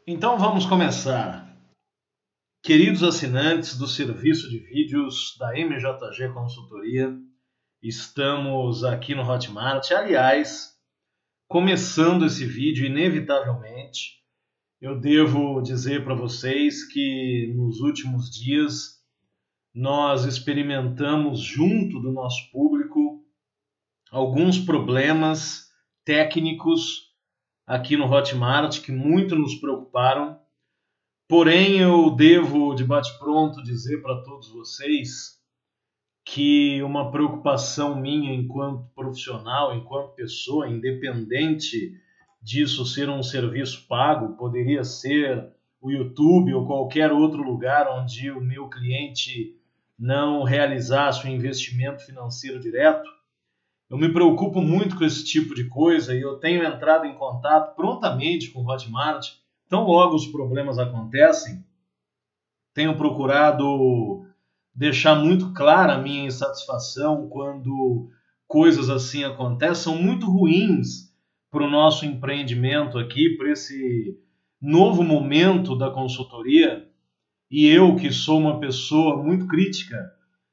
Então vamos começar. Queridos assinantes do serviço de vídeos da MJG Consultoria, estamos aqui no Hotmart. Aliás, começando esse vídeo, inevitavelmente, eu devo dizer para vocês que nos últimos dias nós experimentamos junto do nosso público alguns problemas técnicos aqui no Hotmart que muito nos preocuparam. Porém, eu devo, de bate-pronto, dizer para todos vocês que uma preocupação minha enquanto profissional, enquanto pessoa, independente disso ser um serviço pago, poderia ser o YouTube ou qualquer outro lugar onde o meu cliente não realizasse um investimento financeiro direto. Eu me preocupo muito com esse tipo de coisa e eu tenho entrado em contato prontamente com o Hotmart. Então, logo os problemas acontecem, tenho procurado deixar muito clara a minha insatisfação quando coisas assim acontecem, são muito ruins para o nosso empreendimento aqui, para esse novo momento da consultoria. E eu, que sou uma pessoa muito crítica,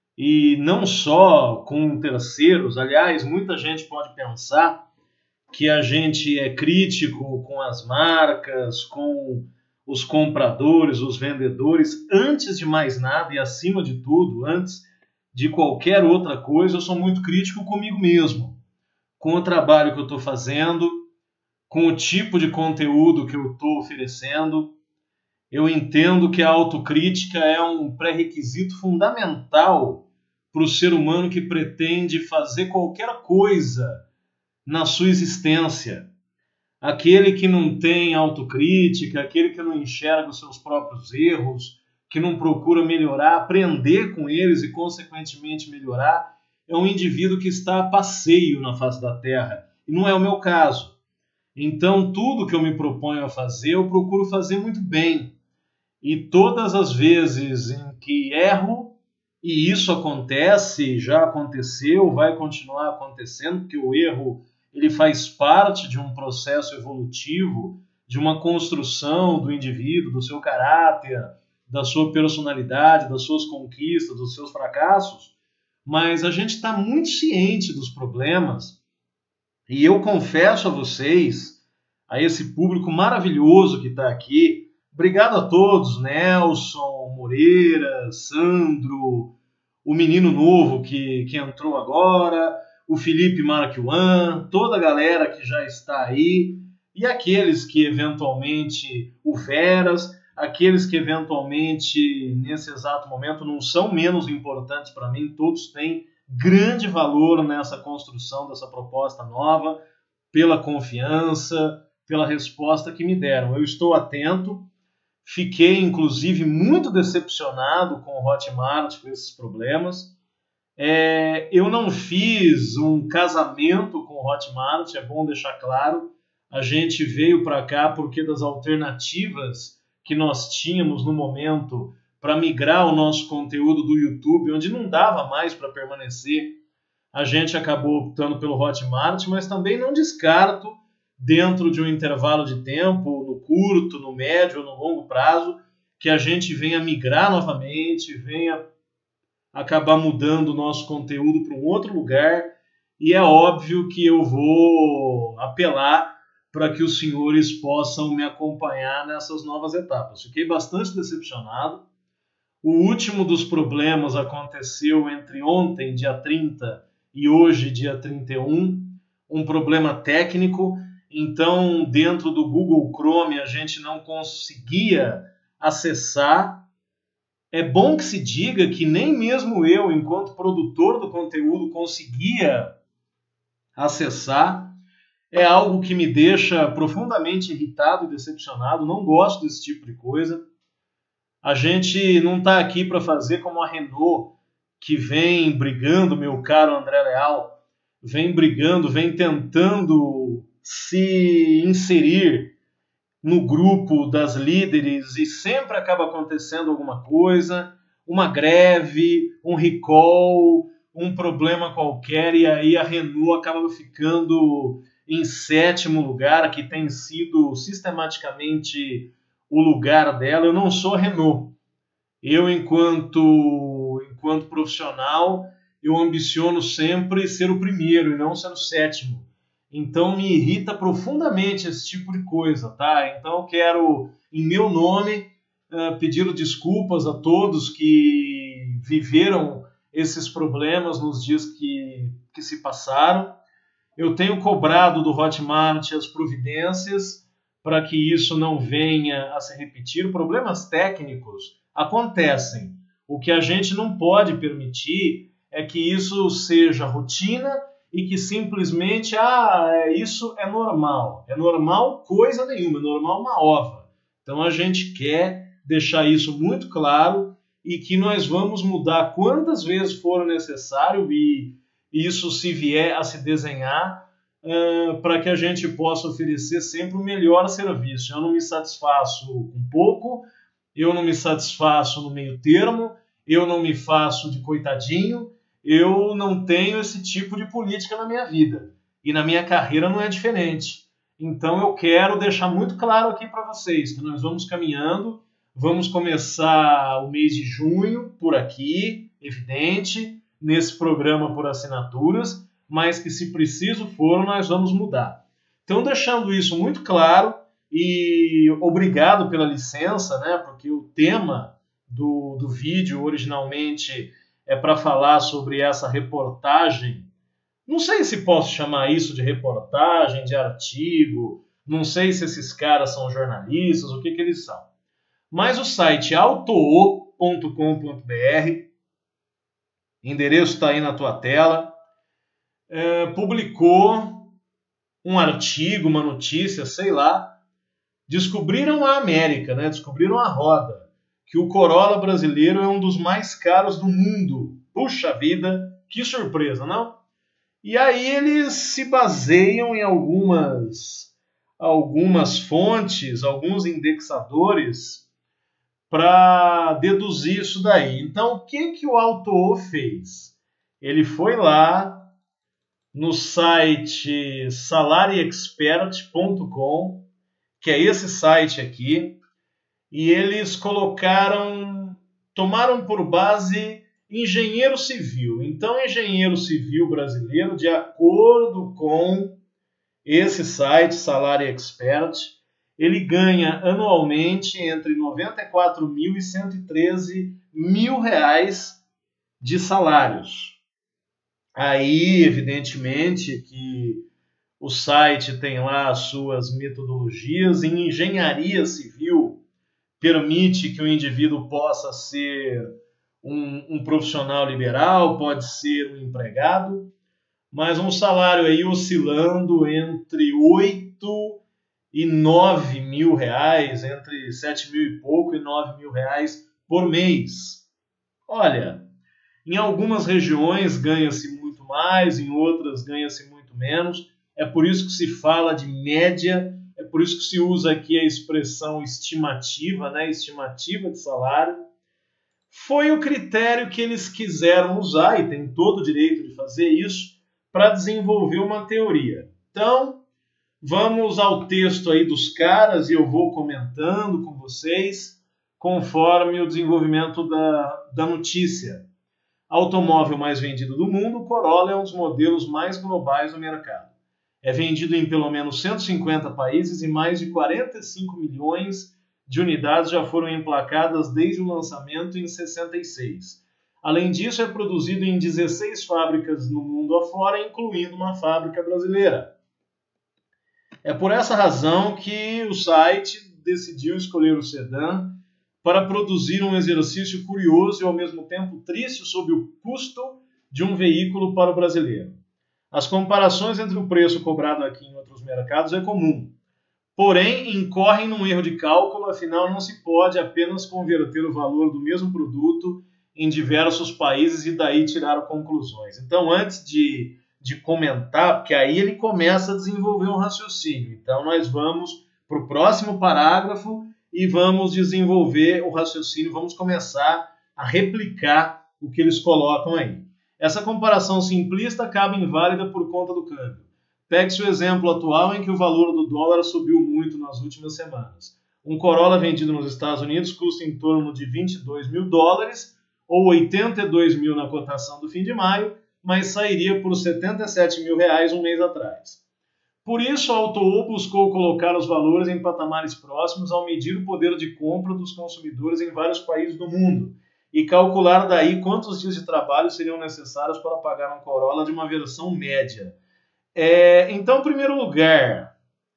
e não só com terceiros, aliás, muita gente pode pensar que a gente é crítico com as marcas, com os compradores, os vendedores. Antes de mais nada e acima de tudo, antes de qualquer outra coisa, eu sou muito crítico comigo mesmo, com o trabalho que eu estou fazendo, com o tipo de conteúdo que eu estou oferecendo. Eu entendo que a autocrítica é um pré-requisito fundamental para o ser humano que pretende fazer qualquer coisa na sua existência. Aquele que não tem autocrítica, aquele que não enxerga os seus próprios erros, que não procura melhorar, aprender com eles e, consequentemente, melhorar, é um indivíduo que está a passeio na face da Terra. E não é o meu caso. Então, tudo que eu me proponho a fazer, eu procuro fazer muito bem. E todas as vezes em que erro, e isso acontece, já aconteceu, vai continuar acontecendo, porque o erro ele faz parte de um processo evolutivo, de uma construção do indivíduo, do seu caráter, da sua personalidade, das suas conquistas, dos seus fracassos, mas a gente está muito ciente dos problemas, e eu confesso a vocês, a esse público maravilhoso que está aqui, obrigado a todos, Nelson, Moreira, Sandro, o menino novo que entrou agora, o Felipe Marquand, toda a galera que já está aí, e aqueles que eventualmente, o Veras, aqueles que eventualmente nesse exato momento não são menos importantes para mim, todos têm grande valor nessa construção dessa proposta nova, pela confiança, pela resposta que me deram. Eu estou atento, fiquei inclusive muito decepcionado com o Hotmart, com esses problemas. Eu não fiz um casamento com o Hotmart, é bom deixar claro. A gente veio para cá porque das alternativas que nós tínhamos no momento para migrar o nosso conteúdo do YouTube, onde não dava mais para permanecer, a gente acabou optando pelo Hotmart, mas também não descarto, dentro de um intervalo de tempo, no curto, no médio ou no longo prazo, que a gente venha migrar novamente, venha acabar mudando o nosso conteúdo para um outro lugar, e é óbvio que eu vou apelar para que os senhores possam me acompanhar nessas novas etapas. Fiquei bastante decepcionado. O último dos problemas aconteceu entre ontem, dia 30, e hoje, dia 31, um problema técnico. Então, dentro do Google Chrome, a gente não conseguia acessar. É bom que se diga que nem mesmo eu, enquanto produtor do conteúdo, conseguia acessar. É algo que me deixa profundamente irritado e decepcionado. Não gosto desse tipo de coisa. A gente não está aqui para fazer como a Renault, que vem brigando, meu caro André Leal, vem brigando, vem tentando se inserir no grupo das líderes e sempre acaba acontecendo alguma coisa, uma greve, um recall, um problema qualquer, e aí a Renault acaba ficando em sétimo lugar, que tem sido sistematicamente o lugar dela. Eu não sou Renault. Eu, enquanto profissional, eu ambiciono sempre ser o primeiro e não ser o sétimo. Então me irrita profundamente esse tipo de coisa, tá? Então eu quero, em meu nome, pedir desculpas a todos que viveram esses problemas nos dias que se passaram. Eu tenho cobrado do Hotmart as providências para que isso não venha a se repetir. Problemas técnicos acontecem. O que a gente não pode permitir é que isso seja rotina e que simplesmente, isso é normal. É normal coisa nenhuma, é normal uma ova. Então a gente quer deixar isso muito claro e que nós vamos mudar quantas vezes for necessário e isso se vier a se desenhar para que a gente possa oferecer sempre o melhor serviço. Eu não me satisfaço com pouco, eu não me satisfaço no meio termo, eu não me faço de coitadinho, eu não tenho esse tipo de política na minha vida. E na minha carreira não é diferente. Então eu quero deixar muito claro aqui para vocês que nós vamos caminhando, vamos começar o mês de junho por aqui, evidente, nesse programa por assinaturas, mas que se preciso for, nós vamos mudar. Então, deixando isso muito claro, e obrigado pela licença, né, porque o tema do vídeo originalmente é para falar sobre essa reportagem. Não sei se posso chamar isso de reportagem, de artigo, não sei se esses caras são jornalistas, o que eles são. Mas o site autoo.com.br, endereço está aí na tua tela, publicou um artigo, uma notícia, sei lá. Descobriram a América, né? Descobriram a roda, que o Corolla brasileiro é um dos mais caros do mundo. Puxa vida, que surpresa, não? E aí eles se baseiam em algumas fontes, alguns indexadores para deduzir isso daí. Então, o que o Autoo fez? Ele foi lá no site salariexpert.com, que é esse site aqui, e eles tomaram por base engenheiro civil. Então, engenheiro civil brasileiro, de acordo com esse site, Salário Expert, ele ganha anualmente entre R$ 94.000 e R$ 113.000 de salários. Aí, evidentemente, que o site tem lá as suas metodologias. Em engenharia civil, permite que o indivíduo possa ser um profissional liberal, pode ser um empregado, mas um salário aí oscilando entre 8 e 9 mil reais, entre 7 mil e pouco e 9 mil reais por mês. Olha, em algumas regiões ganha-se muito mais, em outras ganha-se muito menos. É por isso que se fala de média, é por isso que se usa aqui a expressão estimativa, né? Estimativa de salário. Foi o critério que eles quiseram usar, e tem todo o direito de fazer isso, para desenvolver uma teoria. Então, vamos ao texto aí dos caras e eu vou comentando com vocês conforme o desenvolvimento da notícia. Automóvel mais vendido do mundo, o Corolla é um dos modelos mais globais do mercado. É vendido em pelo menos 150 países e mais de 45 milhões de unidades já foram emplacadas desde o lançamento em 66. Além disso, é produzido em 16 fábricas no mundo afora, incluindo uma fábrica brasileira. É por essa razão que o site decidiu escolher o sedã para produzir um exercício curioso e ao mesmo tempo triste sobre o custo de um veículo para o brasileiro. As comparações entre o preço cobrado aqui em outros mercados é comum, porém incorrem num erro de cálculo, afinal não se pode apenas converter o valor do mesmo produto em diversos países e daí tirar conclusões. Então, antes de comentar, porque aí ele começa a desenvolver um raciocínio. Então, nós vamos para o próximo parágrafo e vamos desenvolver o raciocínio, vamos começar a replicar o que eles colocam aí. Essa comparação simplista acaba inválida por conta do câmbio. Pegue-se o exemplo atual em que o valor do dólar subiu muito nas últimas semanas. Um Corolla vendido nos Estados Unidos custa em torno de 22 mil dólares, ou 82 mil na cotação do fim de maio, mas sairia por 77 mil reais um mês atrás. Por isso, a AutoU buscou colocar os valores em patamares próximos ao medir o poder de compra dos consumidores em vários países do mundo e calcular daí quantos dias de trabalho seriam necessários para pagar um Corolla de uma versão média. Então, em primeiro lugar,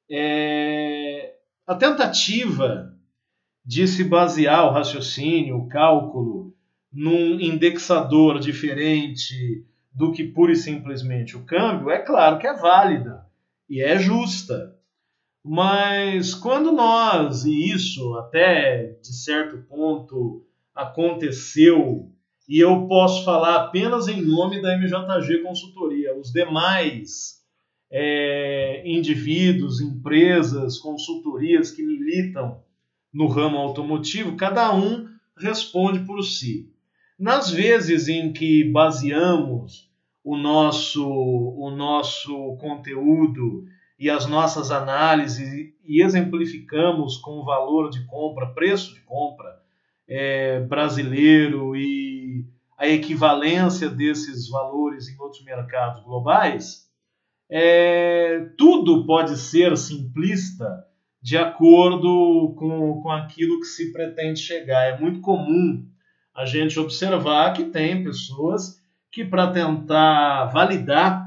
a tentativa de se basear o raciocínio, o cálculo, num indexador diferente do que pura e simplesmente o câmbio, é claro que é válida e é justa. Mas quando nós, e isso até de certo ponto aconteceu, e eu posso falar apenas em nome da MJG Consultoria, os demais indivíduos, empresas, consultorias que militam no ramo automotivo, cada um responde por si. Nas vezes em que baseamos o nosso conteúdo e as nossas análises e exemplificamos com o valor de compra, preço de compra brasileiro e a equivalência desses valores em outros mercados globais, tudo pode ser simplista de acordo com aquilo que se pretende chegar. É muito comum a gente observar que tem pessoas que, para tentar validar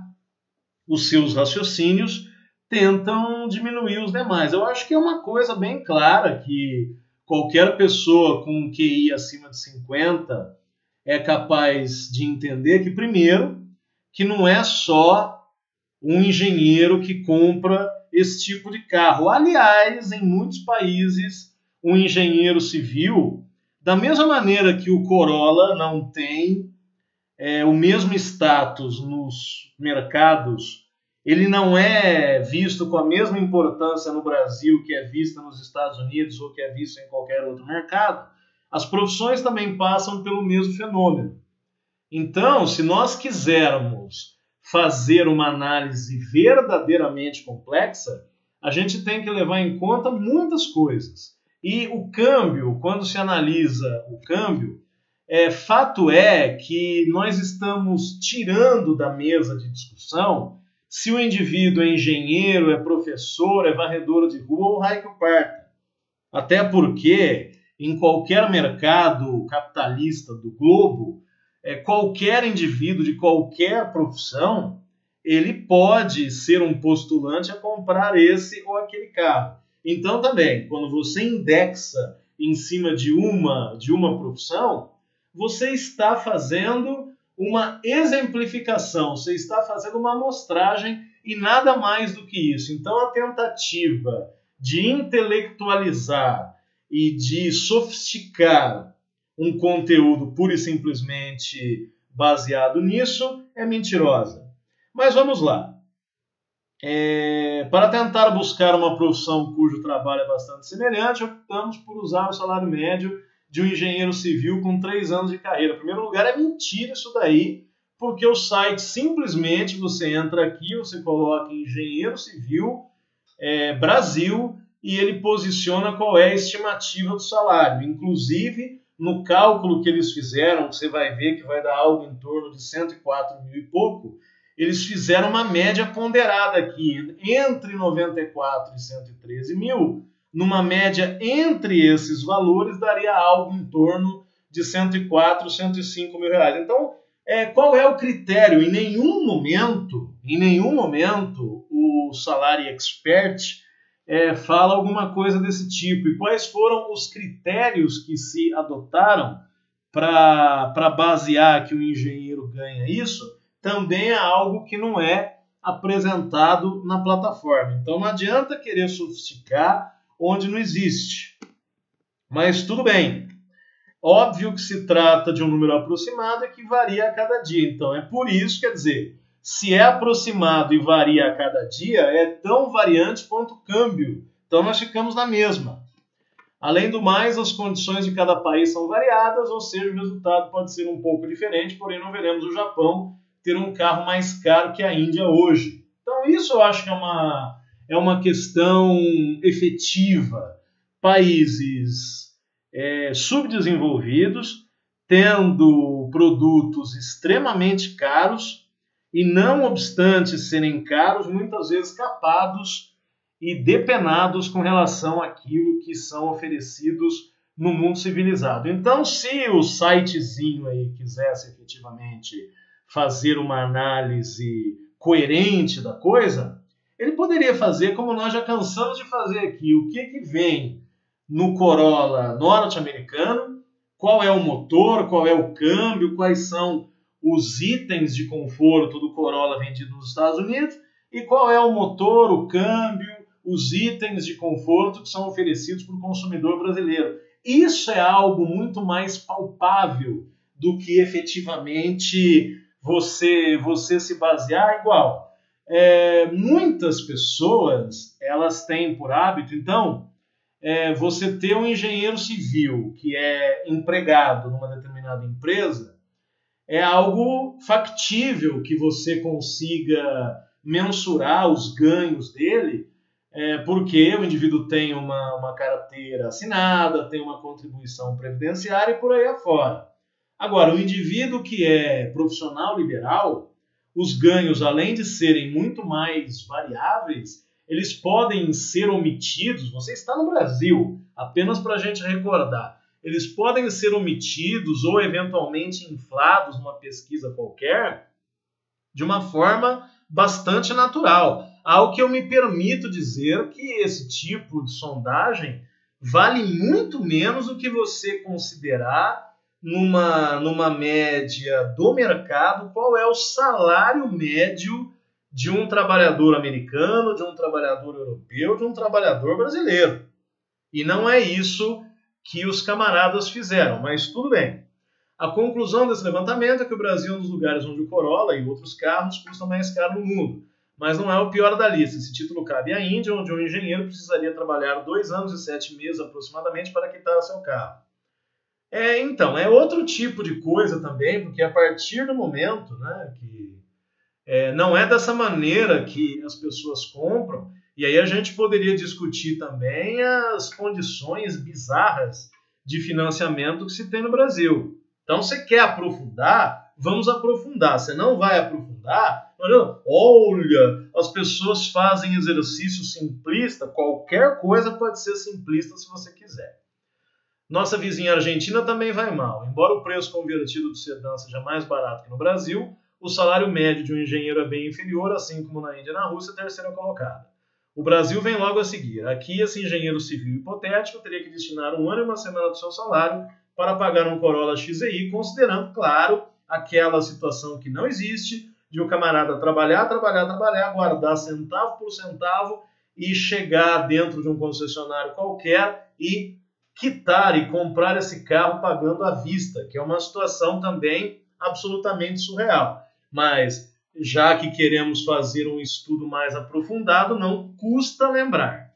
os seus raciocínios, tentam diminuir os demais. Eu acho que é uma coisa bem clara que qualquer pessoa com um QI acima de 50 é capaz de entender que, primeiro, que não é só um engenheiro que compra esse tipo de carro. Aliás, em muitos países, um engenheiro civil, da mesma maneira que o Corolla não tem o mesmo status nos mercados, ele não é visto com a mesma importância no Brasil que é vista nos Estados Unidos ou que é visto em qualquer outro mercado, as profissões também passam pelo mesmo fenômeno. Então, se nós quisermos fazer uma análise verdadeiramente complexa, a gente tem que levar em conta muitas coisas. E o câmbio, quando se analisa o câmbio, fato é que nós estamos tirando da mesa de discussão se o indivíduo é engenheiro, é professor, é varredor de rua ou raio que o parta. Até porque, em qualquer mercado capitalista do globo, qualquer indivíduo de qualquer profissão, ele pode ser um postulante a comprar esse ou aquele carro. Então, também, quando você indexa em cima de uma profissão, você está fazendo uma exemplificação, você está fazendo uma amostragem e nada mais do que isso. Então, a tentativa de intelectualizar e de sofisticar um conteúdo pura e simplesmente baseado nisso é mentirosa. Mas vamos lá. Para tentar buscar uma profissão cujo trabalho é bastante semelhante, optamos por usar o salário médio de um engenheiro civil com 3 anos de carreira. Em primeiro lugar, é mentira isso daí, porque o site simplesmente, você entra aqui, você coloca engenheiro civil Brasil e ele posiciona qual é a estimativa do salário. Inclusive, no cálculo que eles fizeram, você vai ver que vai dar algo em torno de 104 mil e pouco, eles fizeram uma média ponderada aqui, entre 94 e 113 mil, numa média entre esses valores, daria algo em torno de 104, 105 mil reais. Então, qual é o critério? Em nenhum momento, o Salary Expert fala alguma coisa desse tipo. E quais foram os critérios que se adotaram para basear que o engenheiro ganha isso? Também é algo que não é apresentado na plataforma. Então, não adianta querer sofisticar onde não existe. Mas tudo bem. Óbvio que se trata de um número aproximado e que varia a cada dia. Então, é por isso, quer dizer, se é aproximado e varia a cada dia, é tão variante quanto o câmbio. Então, nós ficamos na mesma. Além do mais, as condições de cada país são variadas, ou seja, o resultado pode ser um pouco diferente, porém não veremos o Japão ter um carro mais caro que a Índia hoje. Então, isso eu acho que é uma questão efetiva países subdesenvolvidos, tendo produtos extremamente caros e, não obstante serem caros, muitas vezes capados e depenados com relação àquilo que são oferecidos no mundo civilizado. Então, se o sitezinho aí quisesse efetivamente fazer uma análise coerente da coisa, ele poderia fazer como nós já cansamos de fazer aqui. O que vem no Corolla norte-americano, qual é o motor, qual é o câmbio, quais são os itens de conforto do Corolla vendido nos Estados Unidos e qual é o motor, o câmbio, os itens de conforto que são oferecidos para o consumidor brasileiro. Isso é algo muito mais palpável do que efetivamente você se basear igual. Muitas pessoas, elas têm por hábito, então, você ter um engenheiro civil que é empregado numa determinada empresa é algo factível que você consiga mensurar os ganhos dele, porque o indivíduo tem uma carteira assinada, tem uma contribuição previdenciária e por aí afora. Agora, o indivíduo que é profissional liberal, os ganhos, além de serem muito mais variáveis, eles podem ser omitidos. Você está no Brasil, apenas para a gente recordar. Eles podem ser omitidos ou eventualmente inflados numa pesquisa qualquer de uma forma bastante natural. Ao que eu me permito dizer que esse tipo de sondagem vale muito menos do que você considerar numa média do mercado qual é o salário médio de um trabalhador americano, de um trabalhador europeu, de um trabalhador brasileiro. E não é isso que os camaradas fizeram, mas tudo bem. A conclusão desse levantamento é que o Brasil é um dos lugares onde o Corolla e outros carros custam mais caro no mundo. Mas não é o pior da lista. Esse título cabe à Índia, onde um engenheiro precisaria trabalhar 2 anos e 7 meses aproximadamente para quitar seu carro. Então, é outro tipo de coisa também, porque a partir do momento, né, que não é dessa maneira que as pessoas compram, e aí a gente poderia discutir também as condições bizarras de financiamento que se tem no Brasil. Então, você quer aprofundar? Vamos aprofundar. Você não vai aprofundar? Olha, as pessoas fazem exercício simplista. Qualquer coisa pode ser simplista se você quiser. Nossa vizinha Argentina também vai mal. Embora o preço convertido do sedã seja mais barato que no Brasil, o salário médio de um engenheiro é bem inferior, assim como na Índia e na Rússia, terceira colocada. O Brasil vem logo a seguir. Aqui, esse engenheiro civil hipotético teria que destinar 1 ano e 1 semana do seu salário para pagar um Corolla XEI, considerando, claro, aquela situação que não existe, de o camarada trabalhar, guardar centavo por centavo e chegar dentro de um concessionário qualquer e quitar e comprar esse carro pagando à vista, que é uma situação também absolutamente surreal. Mas, já que queremos fazer um estudo mais aprofundado, não custa lembrar.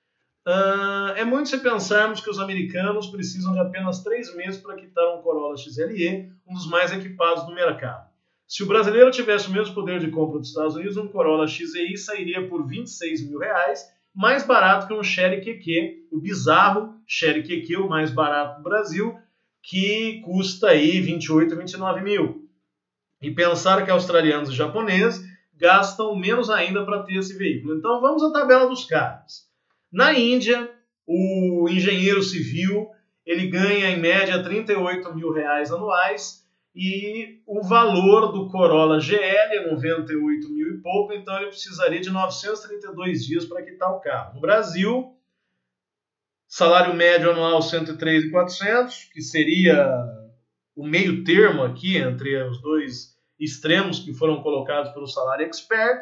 É muito se pensarmos que os americanos precisam de apenas 3 meses para quitar um Corolla XLE, um dos mais equipados do mercado. Se o brasileiro tivesse o mesmo poder de compra dos Estados Unidos, um Corolla XEI sairia por R$26 mil, mais barato que um Chery QQ, o bizarro Chery QQ, o mais barato do Brasil, que custa aí 28, 29 mil. E pensar que australianos e japoneses gastam menos ainda para ter esse veículo. Então vamos à tabela dos carros. Na Índia, o engenheiro civil ele ganha em média R$38 mil anuais e o valor do Corolla GL é 98 mil e pouco, então ele precisaria de 932 dias para quitar o carro. No Brasil, salário médio anual 103.400, que seria o meio termo aqui entre os dois extremos que foram colocados pelo Salário Expert.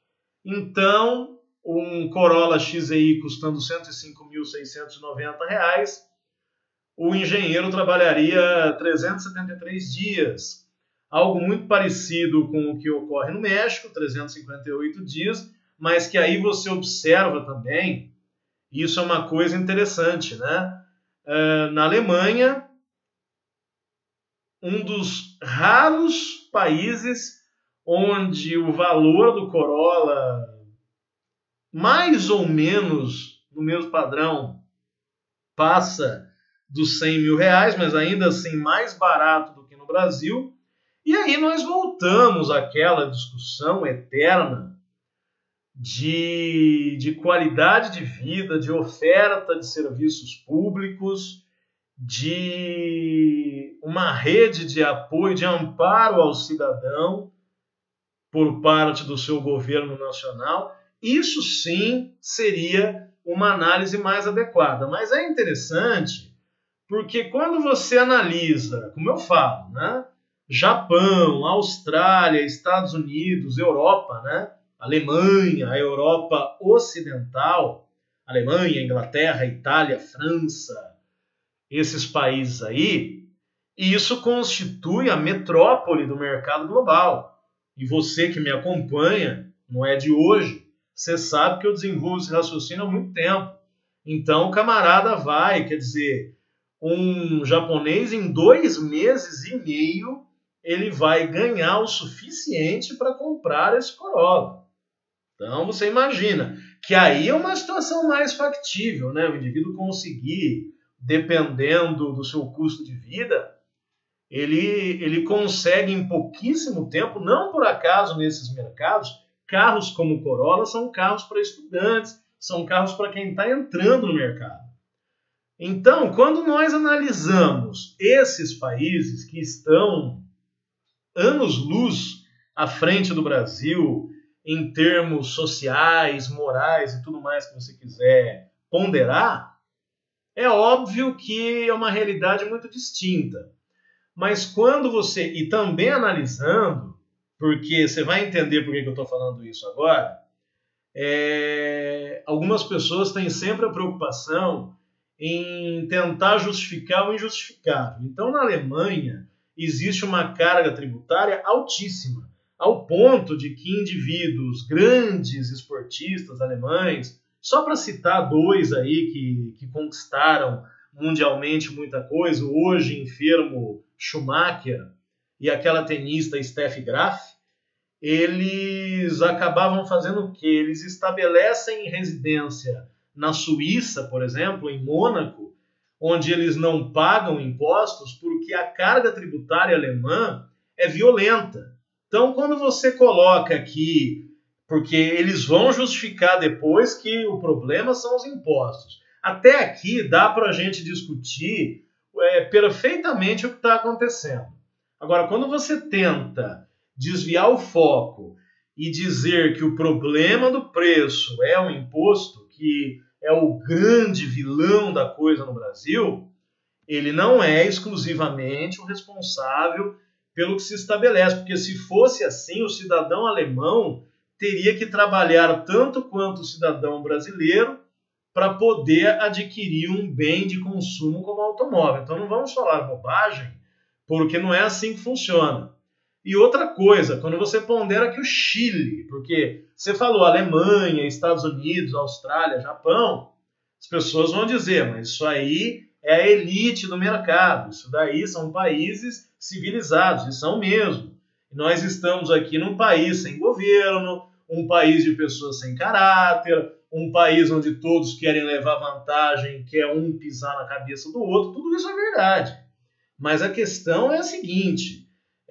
Então, um Corolla XEI custando R$105.690, o engenheiro trabalharia 373 dias. Algo muito parecido com o que ocorre no México, 358 dias, mas que aí você observa também, isso é uma coisa interessante, né? Na Alemanha, um dos raros países onde o valor do Corolla, mais ou menos no mesmo padrão, passa dos 100 mil reais, mas ainda assim mais barato do que no Brasil. E aí nós voltamos àquela discussão eterna de qualidade de vida, de oferta de serviços públicos, de uma rede de apoio, de amparo ao cidadão por parte do seu governo nacional. Isso sim seria uma análise mais adequada. Mas é interessante porque quando você analisa, como eu falo, né? Japão, Austrália, Estados Unidos, Europa, né? Alemanha, a Europa Ocidental, Alemanha, Inglaterra, Itália, França, esses países aí, e isso constitui a metrópole do mercado global. E você que me acompanha, não é de hoje, você sabe que eu desenvolvo esse raciocínio há muito tempo. Então o camarada vai, quer dizer, um japonês em 2 meses e meio, ele vai ganhar o suficiente para comprar esse Corolla. Então você imagina que aí é uma situação mais factível, né? O indivíduo conseguir, dependendo do seu custo de vida, ele consegue em pouquíssimo tempo, não por acaso nesses mercados, carros como o Corolla são carros para estudantes, são carros para quem está entrando no mercado. Então, quando nós analisamos esses países que estão anos-luz à frente do Brasil, em termos sociais, morais e tudo mais que você quiser ponderar, é óbvio que é uma realidade muito distinta. Mas quando você, e também analisando, porque você vai entender por que eu estou falando isso agora, algumas pessoas têm sempre a preocupação em tentar justificar o injustificável. Então, na Alemanha, existe uma carga tributária altíssima, ao ponto de que indivíduos, grandes esportistas alemães, só para citar 2 aí que conquistaram mundialmente muita coisa, hoje enfermo Schumacher e aquela tenista Steffi Graf, eles acabavam fazendo o quê? Eles estabelecem residência na Suíça, por exemplo, em Mônaco, onde eles não pagam impostos porque a carga tributária alemã é violenta. Então, quando você coloca aqui, porque eles vão justificar depois que o problema são os impostos. Até aqui dá para a gente discutir perfeitamente o que está acontecendo. Agora, quando você tenta desviar o foco e dizer que o problema do preço é o imposto, que é o grande vilão da coisa no Brasil, ele não é exclusivamente o responsável pelo que se estabelece, porque se fosse assim, o cidadão alemão teria que trabalhar tanto quanto o cidadão brasileiro para poder adquirir um bem de consumo como automóvel. Então não vamos falar bobagem, porque não é assim que funciona. E outra coisa, quando você pondera que o Chile, porque você falou Alemanha, Estados Unidos, Austrália, Japão, as pessoas vão dizer, mas isso aí é a elite do mercado, isso daí são países civilizados, e são mesmo. E nós estamos aqui num país sem governo, um país de pessoas sem caráter, um país onde todos querem levar vantagem, quer um pisar na cabeça do outro, tudo isso é verdade. Mas a questão é a seguinte,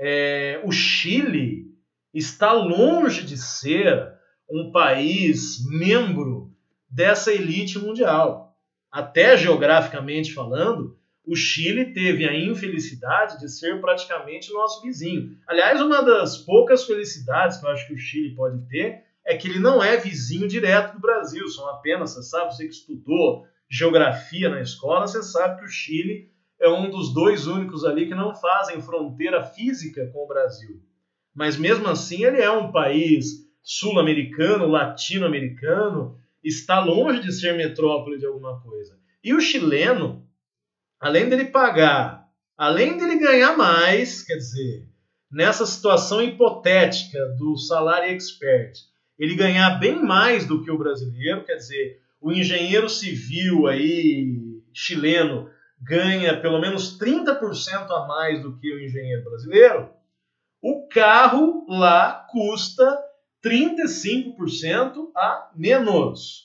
o Chile está longe de ser um país membro dessa elite mundial. Até geograficamente falando, o Chile teve a infelicidade de ser praticamente nosso vizinho. Aliás, uma das poucas felicidades que eu acho que o Chile pode ter é que ele não é vizinho direto do Brasil, são apenas, você sabe, você que estudou geografia na escola, você sabe que o Chile é um dos 2 únicos ali que não fazem fronteira física com o Brasil. Mas mesmo assim ele é um país sul-americano, latino-americano, está longe de ser metrópole de alguma coisa. E o chileno, além dele pagar, além dele ganhar mais, quer dizer, nessa situação hipotética do salário expert, ele ganhar bem mais do que o brasileiro, quer dizer, o engenheiro civil aí chileno ganha pelo menos 30% a mais do que o engenheiro brasileiro, o carro lá custa 35% a menos.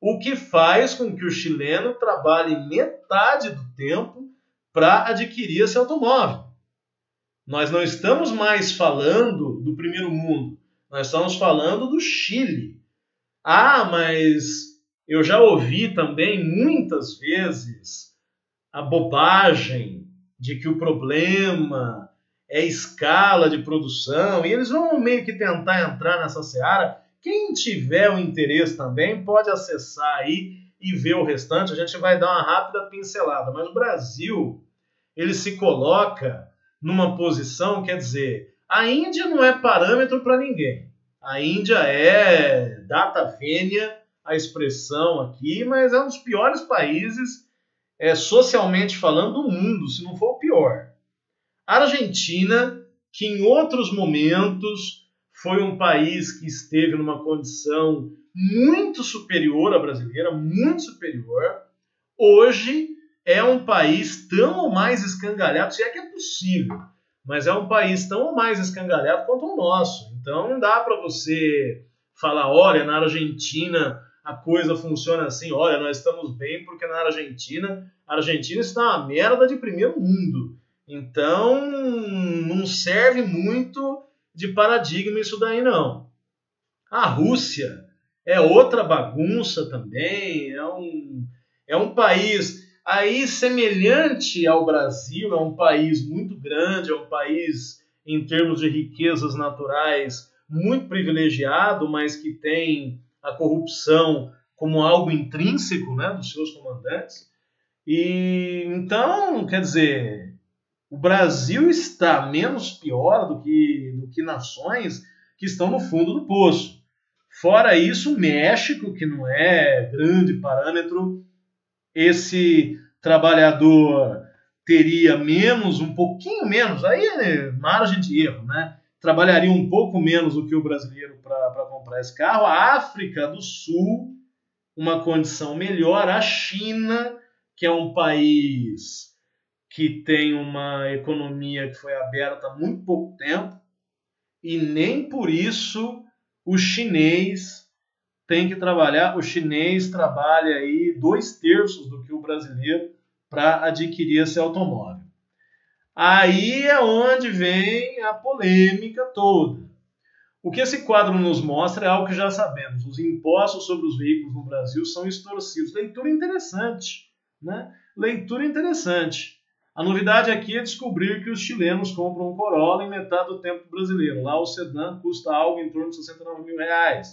o que faz com que o chileno trabalhe metade do tempo para adquirir esse automóvel. Nós não estamos mais falando do primeiro mundo, nós estamos falando do Chile. Ah, mas eu já ouvi também muitas vezes a bobagem de que o problema é escala de produção, e eles vão meio que tentar entrar nessa seara. Quem tiver o interesse também pode acessar aí e ver o restante, a gente vai dar uma rápida pincelada, mas o Brasil, ele se coloca numa posição, quer dizer, a Índia não é parâmetro para ninguém. A Índia é data vênia, a expressão aqui, mas é um dos piores países, socialmente falando, do mundo, se não for o pior. A Argentina, que em outros momentos foi um país que esteve numa condição muito superior à brasileira, muito superior, hoje é um país tão ou mais escangalhado, se é que é possível, mas é um país tão ou mais escangalhado quanto o nosso. Então não dá para você falar, olha, na Argentina a coisa funciona assim, olha, nós estamos bem porque na Argentina, a Argentina está uma merda de primeiro mundo. Então não serve muito de paradigma isso daí não. A Rússia é outra bagunça também, é um país aí semelhante ao Brasil, é um país muito grande, é um país em termos de riquezas naturais muito privilegiado, mas que tem a corrupção como algo intrínseco, né, dos seus comandantes. E então, quer dizer, o Brasil está menos pior do que nações que estão no fundo do poço. Fora isso, o México, que não é grande parâmetro, esse trabalhador teria menos, um pouquinho menos, aí é margem de erro, né? Trabalharia um pouco menos do que o brasileiro para comprar esse carro. A África do Sul, uma condição melhor. A China, que é um país que tem uma economia que foi aberta há muito pouco tempo, e nem por isso o chinês tem que trabalhar. O chinês trabalha aí 2/3 do que o brasileiro para adquirir esse automóvel. Aí é onde vem a polêmica toda. O que esse quadro nos mostra é algo que já sabemos. Os impostos sobre os veículos no Brasil são extorsivos. Leitura interessante, né? Leitura interessante. A novidade aqui é descobrir que os chilenos compram um Corolla em metade do tempo do brasileiro. Lá o sedã custa algo em torno de R$69 mil.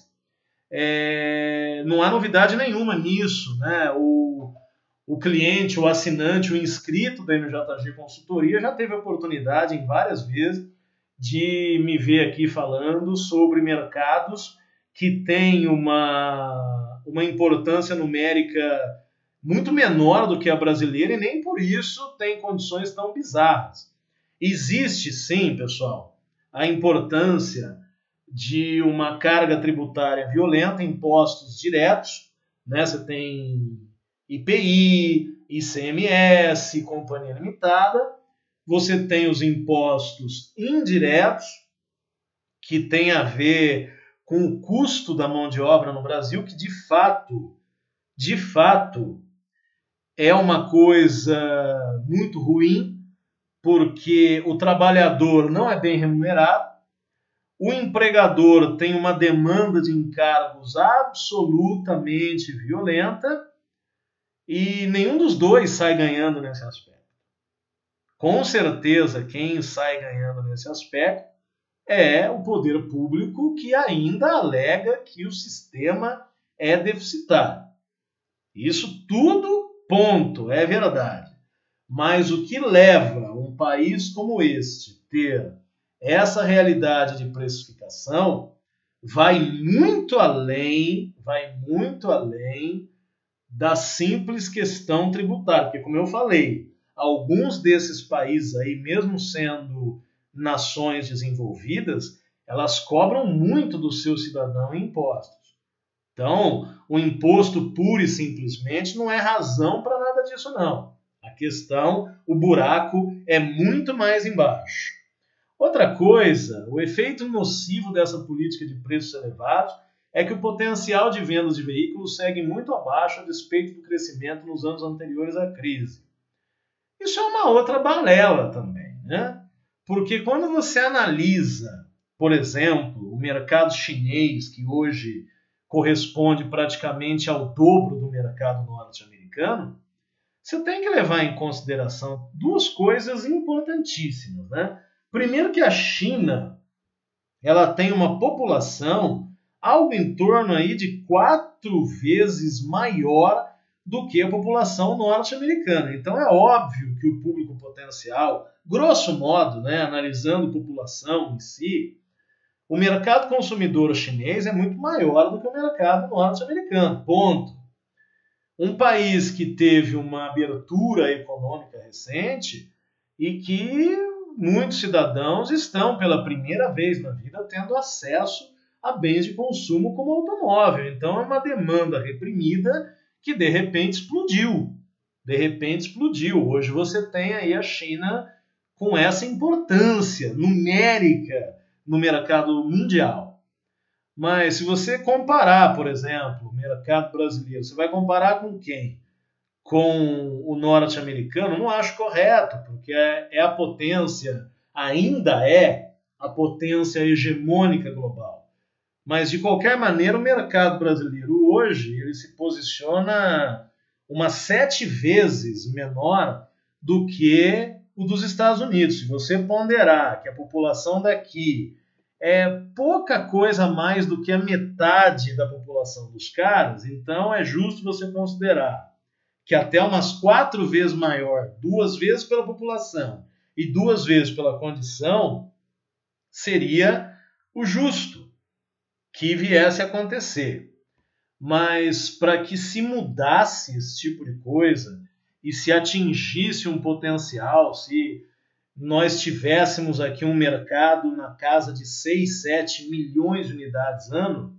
Não há novidade nenhuma nisso, né? O cliente, o assinante, o inscrito da MJG Consultoria já teve a oportunidade em várias vezes de me ver aqui falando sobre mercados que têm uma importância numérica muito menor do que a brasileira e nem por isso tem condições tão bizarras. Existe sim, pessoal, a importância de uma carga tributária violenta, impostos diretos, né? Você tem IPI, ICMS, companhia limitada, você tem os impostos indiretos, que tem a ver com o custo da mão de obra no Brasil, que de fato, é uma coisa muito ruim, porque o trabalhador não é bem remunerado, o empregador tem uma demanda de encargos absolutamente violenta e nenhum dos dois sai ganhando nesse aspecto. Com certeza, quem sai ganhando nesse aspecto é o poder público, que ainda alega que o sistema é deficitário. Isso tudo, ponto, é verdade. Mas o que leva um país como este a ter essa realidade de precificação vai muito além da simples questão tributária. Porque, como eu falei, alguns desses países aí, mesmo sendo nações desenvolvidas, elas cobram muito do seu cidadão em impostos. Então, o imposto pura e simplesmente não é razão para nada disso, não. A questão, o buraco é muito mais embaixo. Outra coisa, o efeito nocivo dessa política de preços elevados é que o potencial de vendas de veículos segue muito abaixo a despeito do crescimento nos anos anteriores à crise. Isso é uma outra balela também, né? Porque quando você analisa, por exemplo, o mercado chinês, que hoje corresponde praticamente ao dobro do mercado norte-americano, você tem que levar em consideração duas coisas importantíssimas, né? Primeiro que a China, ela tem uma população algo em torno aí de 4 vezes maior do que a população norte-americana. Então é óbvio que o público potencial, grosso modo, né, analisando a população em si, o mercado consumidor chinês é muito maior do que o mercado norte-americano. Ponto. Um país que teve uma abertura econômica recente e que muitos cidadãos estão pela primeira vez na vida tendo acesso a bens de consumo como automóvel. Então é uma demanda reprimida que de repente explodiu. De repente explodiu. Hoje você tem aí a China com essa importância numérica no mercado mundial. Mas se você comparar, por exemplo, o mercado brasileiro, você vai comparar com quem? Com o norte-americano? Não acho correto, porque é a potência, ainda é a potência hegemônica global. Mas, de qualquer maneira, o mercado brasileiro hoje ele se posiciona umas 7 vezes menor do que o dos Estados Unidos. Se você ponderar que a população daqui é pouca coisa mais do que a metade da população dos caras, então é justo você considerar que até umas 4 vezes maior, 2 vezes pela população e 2 vezes pela condição, seria o justo que viesse a acontecer. Mas para que se mudasse esse tipo de coisa e se atingisse um potencial, se nós tivéssemos aqui um mercado na casa de 6, 7 milhões de unidades ano,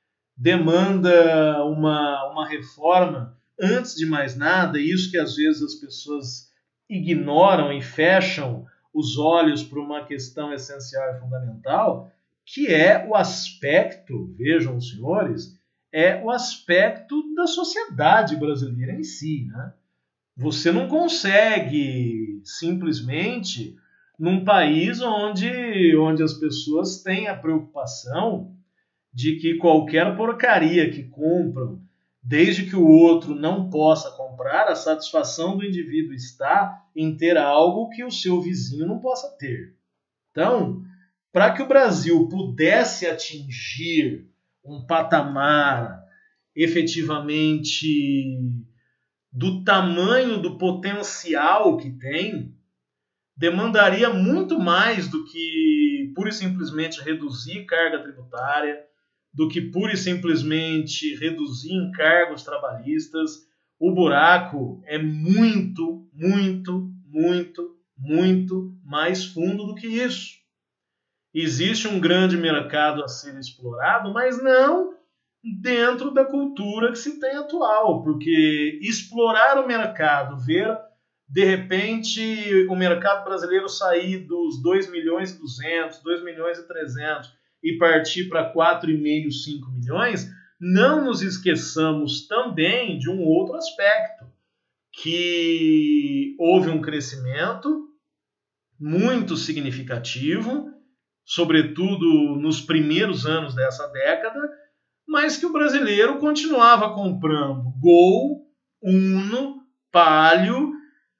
demanda uma reforma, antes de mais nada, isso que às vezes as pessoas ignoram e fecham os olhos para uma questão essencial e fundamental, que é o aspecto, vejam os senhores, é o aspecto da sociedade brasileira em si, né? Você não consegue simplesmente, num país onde as pessoas têm a preocupação de que qualquer porcaria que compram, desde que o outro não possa comprar, a satisfação do indivíduo está em ter algo que o seu vizinho não possa ter. Então, para que o Brasil pudesse atingir um patamar efetivamente do tamanho do potencial que tem, demandaria muito mais do que pura e simplesmente reduzir carga tributária, do que pura e simplesmente reduzir encargos trabalhistas. O buraco é muito, muito, muito, muito mais fundo do que isso. Existe um grande mercado a ser explorado, mas não dentro da cultura que se tem atual, porque explorar o mercado, ver de repente o mercado brasileiro sair dos 2 milhões e 200, 2 milhões e 300 e partir para 4,5, 5 milhões, não nos esqueçamos também de um outro aspecto, que houve um crescimento muito significativo, sobretudo nos primeiros anos dessa década, mas que o brasileiro continuava comprando Gol, Uno, Palio,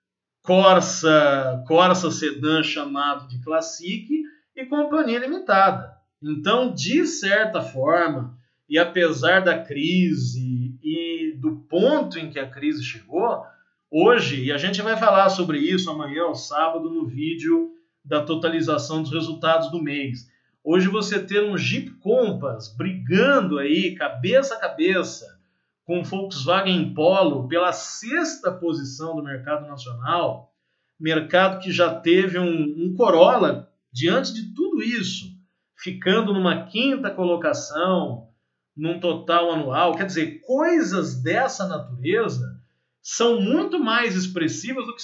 Corsa sedã chamado de Classic e Companhia Limitada. Então, de certa forma, e apesar da crise e do ponto em que a crise chegou, hoje, e a gente vai falar sobre isso amanhã, sábado, no vídeo da totalização dos resultados do mês. Hoje você ter um Jeep Compass brigando aí cabeça a cabeça com o Volkswagen Polo pela 6ª posição do mercado nacional, mercado que já teve um Corolla diante de tudo isso, ficando numa 5ª colocação num total anual. Quer dizer, coisas dessa natureza são muito mais expressivas do que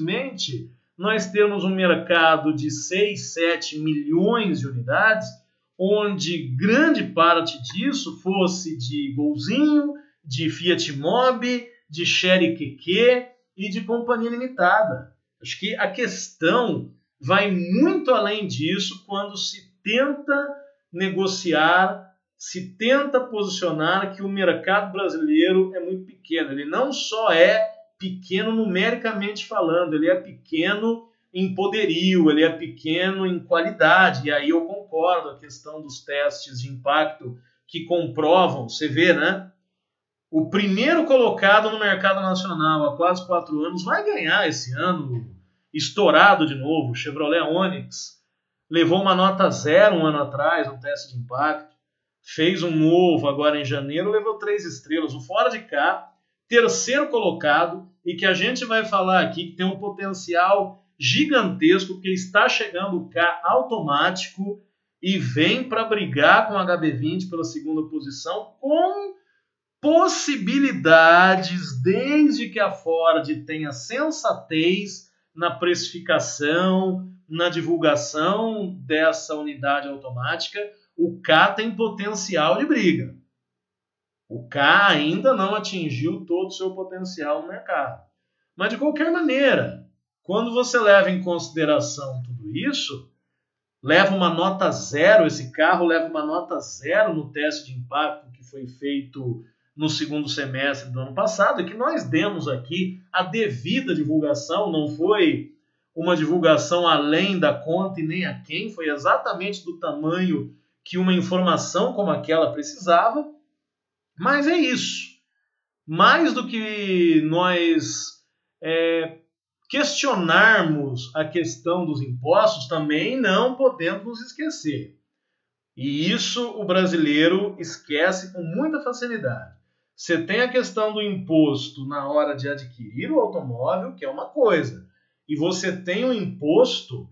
simplesmente nós termos um mercado de 6, 7 milhões de unidades, onde grande parte disso fosse de Golzinho, de Fiat Mobi, de Chery QQ e de Companhia Limitada. Acho que a questão vai muito além disso quando se tenta negociar, se tenta posicionar que o mercado brasileiro é muito pequeno. Ele não só é pequeno numericamente falando, ele é pequeno em poderio, ele é pequeno em qualidade. E aí eu concordo, a questão dos testes de impacto que comprovam, você vê, né? O primeiro colocado no mercado nacional há quase 4 anos vai ganhar esse ano, estourado de novo. O Chevrolet Onix levou uma nota 0 um ano atrás no teste de impacto, fez um novo agora em janeiro, levou 3 estrelas. O fora de cá, terceiro colocado, e que a gente vai falar aqui que tem um potencial gigantesco, porque está chegando o K automático e vem para brigar com o HB20 pela segunda posição, com possibilidades, desde que a Ford tenha sensatez na precificação, na divulgação dessa unidade automática, o K tem potencial de briga. O K ainda não atingiu todo o seu potencial no mercado. Mas, de qualquer maneira, quando você leva em consideração tudo isso, leva uma nota 0, esse carro leva uma nota 0 no teste de impacto que foi feito no segundo semestre do ano passado, e que nós demos aqui a devida divulgação, não foi uma divulgação além da conta e nem a quem, foi exatamente do tamanho que uma informação como aquela precisava. Mas é isso. Mais do que nós questionarmos a questão dos impostos, também não podemos nos esquecer. E isso o brasileiro esquece com muita facilidade. Você tem a questão do imposto na hora de adquirir o automóvel, que é uma coisa. E você tem o imposto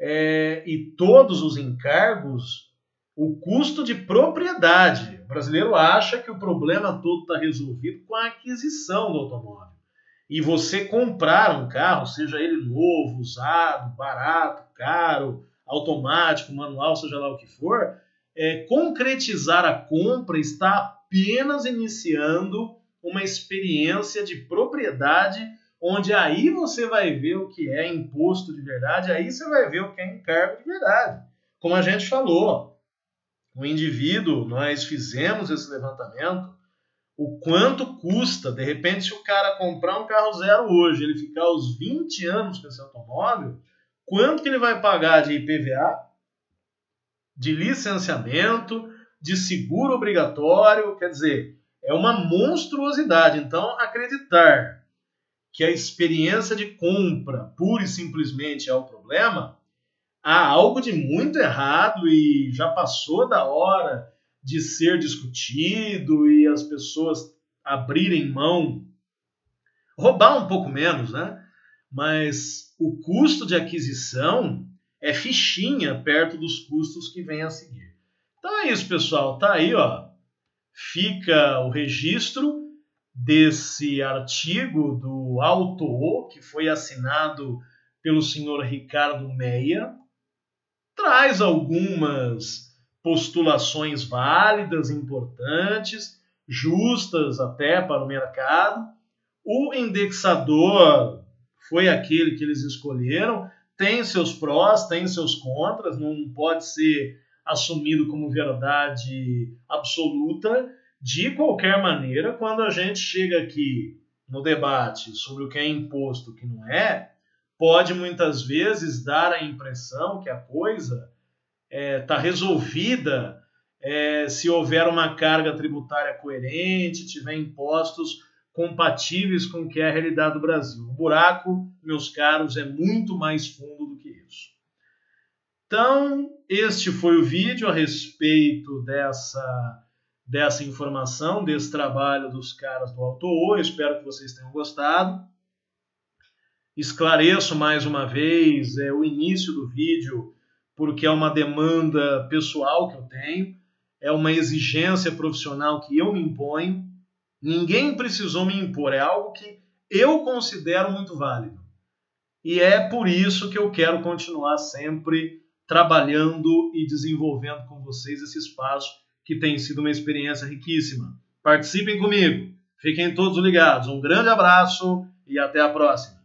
e todos os encargos, o custo de propriedade. O brasileiro acha que o problema todo está resolvido com a aquisição do automóvel. E você comprar um carro, seja ele novo, usado, barato, caro, automático, manual, seja lá o que for, concretizar a compra está apenas iniciando uma experiência de propriedade, onde aí você vai ver o que é imposto de verdade, aí você vai ver o que é encargo de verdade. Como a gente falou, o indivíduo, nós fizemos esse levantamento, o quanto custa, de repente, se o cara comprar um carro zero hoje, ele ficar os 20 anos com esse automóvel, quanto que ele vai pagar de IPVA, de licenciamento, de seguro obrigatório, quer dizer, é uma monstruosidade. Então, acreditar que a experiência de compra pura e simplesmente é o problema, há algo de muito errado e já passou da hora de ser discutido e as pessoas abrirem mão, roubar um pouco menos, né? Mas o custo de aquisição é fichinha perto dos custos que vêm a seguir. Então é isso, pessoal. Tá aí, ó. Fica o registro desse artigo do Auto, que foi assinado pelo senhor Ricardo Meia. Traz algumas postulações válidas, importantes, justas até para o mercado. O indexador foi aquele que eles escolheram. Tem seus prós, tem seus contras, não pode ser assumido como verdade absoluta. De qualquer maneira, quando a gente chega aqui no debate sobre o que é imposto e o que não é, pode muitas vezes dar a impressão que a coisa está resolvida se houver uma carga tributária coerente, tiver impostos compatíveis com o que é a realidade do Brasil. O buraco, meus caros, é muito mais fundo do que isso. Então, este foi o vídeo a respeito dessa informação, desse trabalho dos caras do Auto. Eu espero que vocês tenham gostado. Esclareço mais uma vez o início do vídeo, porque é uma demanda pessoal que eu tenho, é uma exigência profissional que eu me imponho. Ninguém precisou me impor, é algo que eu considero muito válido. E é por isso que eu quero continuar sempre trabalhando e desenvolvendo com vocês esse espaço que tem sido uma experiência riquíssima. Participem comigo, fiquem todos ligados. Um grande abraço e até a próxima.